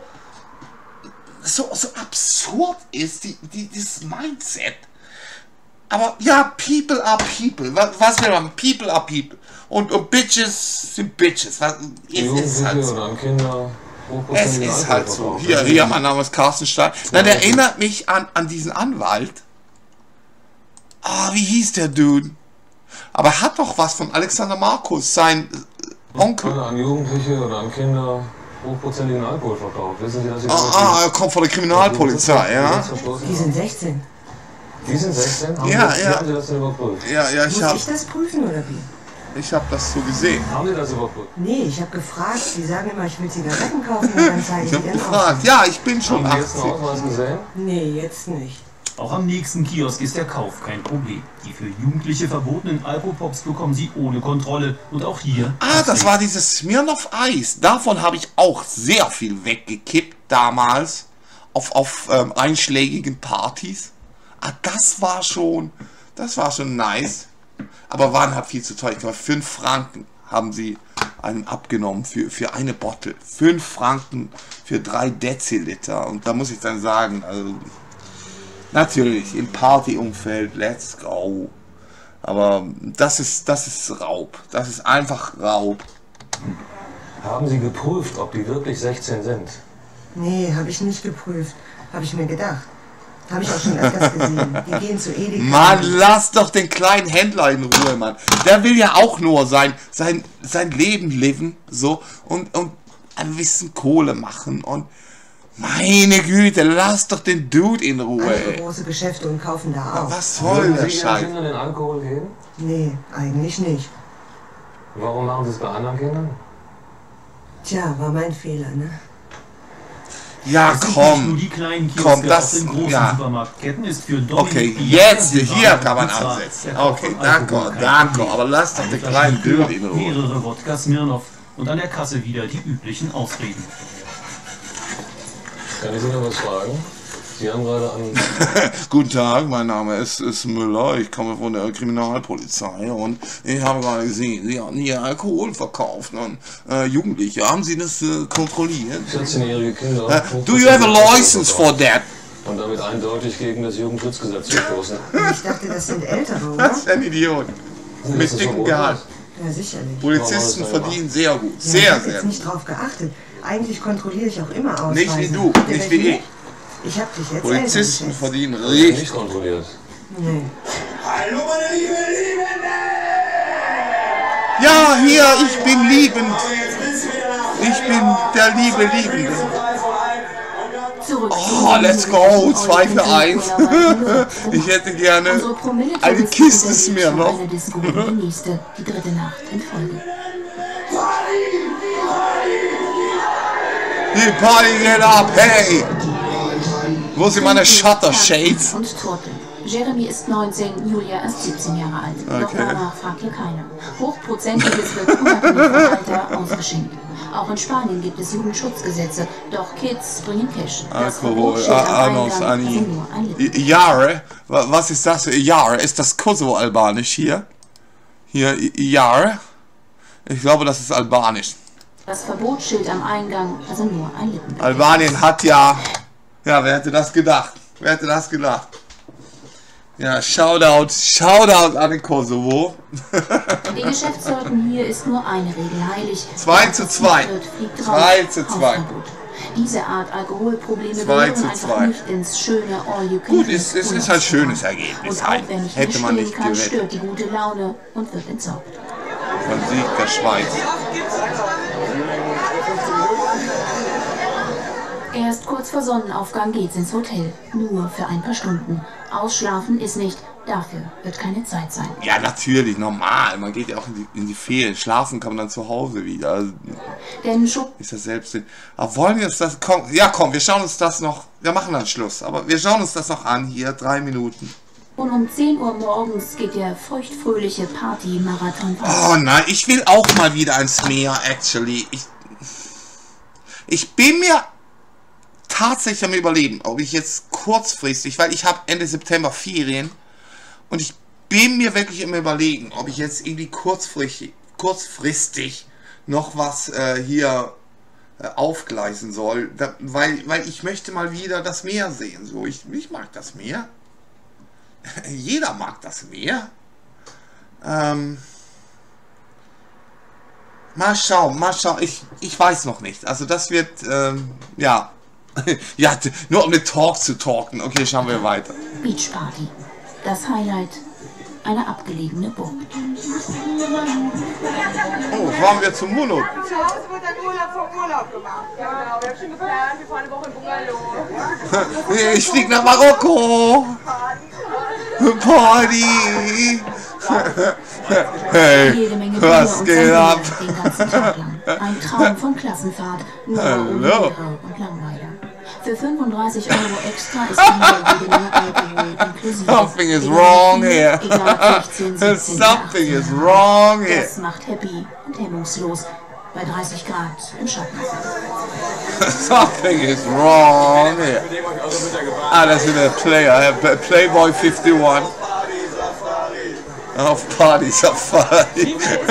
B: so, so absurd ist, die, die, dieses Mindset. Aber ja, people are people. Was, was will man? People are people. Und, und Bitches sind Bitches. Was, es ist halt so.
G: Kinder.
B: Es ist halt so. Hier, hier, mein Name ist Carsten Stein. Nein, der erinnert mich an, an diesen Anwalt. Ah, wie hieß der Dude? Aber er hat doch was von Alexander Markus, sein äh, Onkel.
G: An Jugendliche oder an Kinder hochprozentigen Alkohol verkauft. Wissen Sie, dass Sie
B: Ah, ah, er kommt von der Kriminalpolizei, ja?
Q: Die sind sechzehn.
G: Die sind sechzehn? Haben
B: Ja,
G: Sie,
B: ja.
G: Haben Sie das denn überprüft?
B: Ja, ja, ich
Q: Muss
B: hab,
Q: ich das prüfen oder wie?
B: ich hab das so gesehen.
G: Haben Sie das überprüft?
Q: Nee, ich habe gefragt. Sie sagen immer, ich will Zigaretten kaufen und dann zeigen
B: Ich
Q: sie
B: hab
Q: ihren
B: gefragt. Ja, ich bin schon
G: Haben Sie jetzt einen
B: achtzehn.
G: Ausweis gesehen?
Q: Nee, jetzt nicht.
N: Auch am nächsten Kiosk ist der Kauf kein Problem. Die für Jugendliche verbotenen Alkopops bekommen sie ohne Kontrolle. Und auch hier...
B: Ah, das war dieses Smirnoff Eis. Davon habe ich auch sehr viel weggekippt damals. Auf, auf ähm, einschlägigen Partys. Ah, das war schon... Das war schon nice. Aber waren halt viel zu teuer. Ich glaube, fünf Franken haben sie einem abgenommen für, für eine Bottle. fünf Franken für drei Deziliter. Und da muss ich dann sagen, also... Natürlich, im Partyumfeld, let's go. Aber das ist, das ist Raub. Das ist einfach Raub.
G: Haben Sie geprüft, ob die wirklich sechzehn sind?
Q: Nee, habe ich nicht geprüft. Habe ich mir gedacht. Habe ich auch schon öfters gesehen. Die gehen zu Edeka.
B: Mann, lass doch den kleinen Händler in Ruhe, Mann. Der will ja auch nur sein, sein, sein Leben leben, so, und, und ein bisschen Kohle machen und meine Güte, lass doch den Dude in Ruhe.
Q: Andere große Geschäfte und kaufen da auch.
B: Was soll der
G: Sie Ihren
B: Scheiß?
G: Kindern den Alkohol geben?
Q: Nee, eigentlich nicht.
G: Warum machen Sie es bei anderen Kindern?
Q: Tja, war mein Fehler, ne?
B: Ja,
N: Es sind nicht
B: komm.
N: nur die kleinen Kioske
B: Komm, das-
N: aus den großen
B: ja.
N: Supermarktketten ist für Dominik
B: Okay,
N: die
B: jetzt,
N: Jagd,
B: hier
N: Ware,
B: kann man
N: Pizza,
B: ansetzen.
N: der Kauf
B: Okay,
N: von
B: danke,
N: Alkohol, kein
B: danke,
N: Problem.
B: aber lass doch
N: Eine
B: den
N: Flasche
B: kleinen
N: Bier,
B: Dude in Ruhe.
N: mehrere Wodka Smirnoff und an der Kasse wieder die üblichen Ausreden.
G: Kann ich Sie noch was fragen? Sie haben gerade an...
B: Guten Tag, mein Name ist, ist Müller, ich komme von der Kriminalpolizei und ich habe gerade gesehen, Sie haben hier Alkohol verkauft und äh, Jugendliche, haben Sie das äh, kontrolliert?
G: vierzehnjährige Kinder...
B: Uh, do you have a license for that?
G: Und damit eindeutig gegen das Jugendschutzgesetz verstoßen.
Q: Ich dachte, das sind Ältere, oder?
B: Das ist ein Idiot. Mit dicken Gehalt.
Q: Ja, sicherlich.
B: Polizisten verdienen sehr gut,
Q: Ja, ich
B: sehr,
Q: habe
B: sehr
Q: jetzt
B: gut.
Q: nicht drauf geachtet. Eigentlich kontrolliere ich auch immer Ausweise.
B: Nicht wie du,
Q: Habt ihr
B: nicht
Q: welche
B: wie ich.
Q: nicht? Ich habe dich jetzt
B: Polizisten
Q: älter
B: verdienen
G: Nicht
B: richtig.
G: kontrolliert.
Q: Nee.
A: Hallo meine lieben Liebenden!
B: Ja, hier, ich bin liebend. Ich bin der liebe Liebende. Oh, let's go. zwei für eins. Ich hätte gerne eine Kiste mehr noch.
J: Die dritte Nacht in Folge.
B: Die Party geht ab, hey! Wo sind meine Shutter Shades?
J: Und Turtle. Jeremy ist neunzehn, Julia ist siebzehn Jahre alt.
B: Okay.
J: Doch danach fragt hier keiner. Hochprozentiges wird unabhängig vom Alter ausgeschenkt. Auch in Spanien gibt es Jugendschutzgesetze, doch Kids bringen Cash. Das
B: Alkohol,
J: Verbot steht am
B: Anos,
J: Eingang,
B: Ani.
J: also nur ein Liter.
B: Jahre? Was ist das? Jahre? Ist das Kosovo-Albanisch hier? Hier, Jahre? Ich glaube, das ist Albanisch.
J: Das Verbotsschild am Eingang, also nur ein Liter.
B: Albanien hat ja... Ja, wer hätte das gedacht? Wer hätte das gedacht? Ja, Shoutout, Shoutout an den Kosovo.
J: Die Geschäftsleuten hier ist nur eine Regel heilig.
B: zwei zu zwei. zwei zu zwei.
J: Diese Art Alkoholprobleme
B: zwei
J: gehören
B: zu
J: einfach
B: zwei.
J: nicht ins schöne all you can
B: Gut, es, es ist ein schönes Ergebnis.
J: Und auch wenn ich
B: Hätte man nicht
J: kann,
B: gewettet.
J: stört die gute Laune und wird entsorgt.
B: Von Sieg der Schweiz.
J: Erst kurz vor Sonnenaufgang geht's ins Hotel. Nur für ein paar Stunden. Ausschlafen ist nicht, dafür wird keine Zeit sein.
B: Ja, natürlich, normal. Man geht ja auch in die, in die Ferien. Schlafen kann man dann zu Hause wieder. Also,
J: Denn Schub
B: ist das selbst. Aber wollen wir uns das... Komm, ja, komm, wir schauen uns das noch... Wir machen dann Schluss. Aber wir schauen uns das noch an. Hier, drei Minuten.
J: und um zehn Uhr morgens geht der feuchtfröhliche Party-Marathon weiter.
B: Oh nein, ich will auch mal wieder ans Meer, actually. Ich, ich bin mir tatsächlich am Überlegen, ob ich jetzt kurzfristig, weil ich habe Ende September Ferien und ich bin mir wirklich am Überlegen, ob ich jetzt irgendwie kurzfristig, kurzfristig noch was äh, hier äh, aufgleisen soll, da, weil, weil ich möchte mal wieder das Meer sehen. So, ich, ich mag das Meer. Jeder mag das Meer. Ähm, mal schauen, mal schauen. Ich, ich weiß noch nicht. Also das wird, ähm, ja. Ja, nur um den Talk zu talken. Okay, schauen wir weiter.
J: Beach Party. Das Highlight. Eine abgelegene Burg.
B: Oh, fahren wir zum Urlaub.
R: Zu Hause wird ein Urlaub vom Urlaub gemacht. Ja, genau. Wir haben schon geplant. Wir fahren eine Woche in Bungalow.
B: Ich flieg nach Marokko. Party. Hey, was geht ab?
J: Den ganzen Tag lang. Ein Traum von Klassenfahrt. Nur ohne Lehrer und Langweiler. Für fünfunddreißig Euro extra ist jede Menge Alkohol inklusive.
B: Something is wrong here.
J: Egal, sechzehn, siebzehn,
B: Something is wrong here.
J: Das macht happy und hemmungslos. Bei dreißig Grad im Schatten.
B: Something is wrong here. Ah, das ist der Player. Playboy einundfünfzig. Auf Party Safari.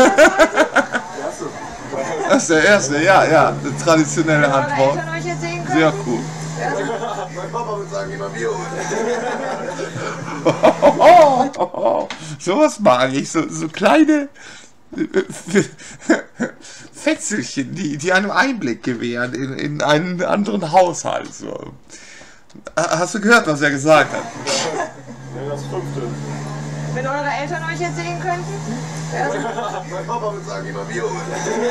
B: Das ist der erste, ja, ja. Eine traditionelle Antwort. Sehr cool.
R: Mein Papa würde sagen, immer Bier
B: holen. Sowas mag ich. So, so kleine Fetzelchen, die, die einem Einblick gewähren in, in einen anderen Haushalt. So. Hast du gehört, was er gesagt hat?
R: Das fünfte. Wenn eure Eltern euch jetzt sehen könnten? Mein Papa würde sagen, immer Bier holen.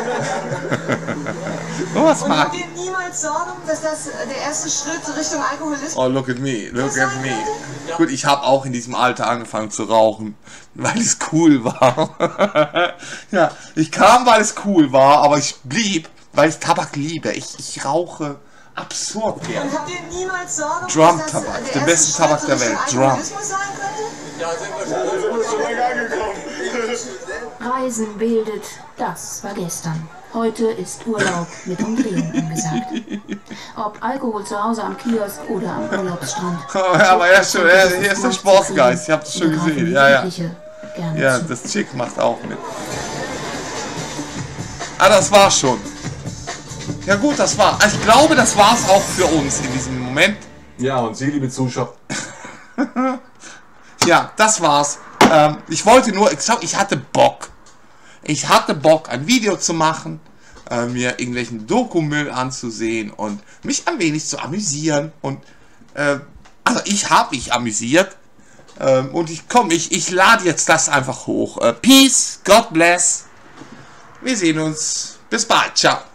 B: Was
R: Und
B: mag
R: habt ihr niemals Sorgen, dass das der erste Schritt Richtung Alkoholismus?
B: Oh, look at me, look at me. Gut, ich habe auch in diesem Alter angefangen zu rauchen, weil es cool war. Ja, ich kam, weil es cool war, aber ich blieb, weil ich Tabak liebe. Ich, ich rauche absurd gern.
R: Und habt ihr niemals Sorgen,
B: Drum-Tabak,
R: dass das
B: der beste
R: Schritt
B: Tabak der Welt,
R: Richtung
B: Drum.
R: Alkoholismus sein könnte? Ja, sind wir schon, sind wir schon länger angekommen.
J: Reisen bildet, das war gestern. Heute ist Urlaub mit Umdrehen angesagt. Ob Alkohol zu Hause am Kiosk oder am Urlaubsstrand.
B: Oh, ja, aber er ist schon, er, hier ist der Sportsgeist, ich habe das schon gesehen. Ja, ja. Ja, das Chick macht auch mit. Ah, das war's schon. Ja gut, das war. Ich glaube, das war's auch für uns in diesem Moment.
I: Ja, und Sie, liebe Zuschauer.
B: Ja, das war's. Ähm, ich wollte nur, ich, ich hatte Bock. Ich hatte Bock, ein Video zu machen, äh, mir irgendwelchen Dokumüll anzusehen und mich ein wenig zu amüsieren. Und äh, also ich habe mich amüsiert. Ähm, und ich komm, ich, ich lade jetzt das einfach hoch. Äh, Peace, God bless. Wir sehen uns. Bis bald. Ciao.